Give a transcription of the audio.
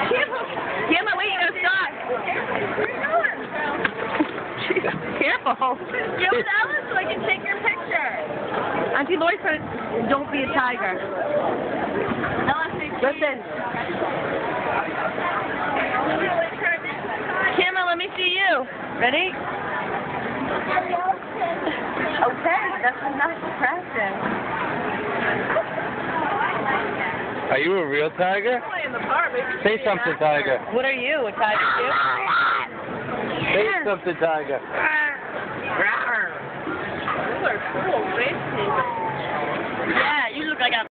Gamma, wait, you gotta stop. Where you going? Careful. Get with Ellen so I can take your picture. Auntie Lori said, don't be a tiger. Ellen, say cheese. Listen. Gamma, let me see you. Ready? Okay, that's enough practice. Are you a real tiger? Say something, tiger. What are you, a tiger too? Say something, tiger. Yeah, you look like a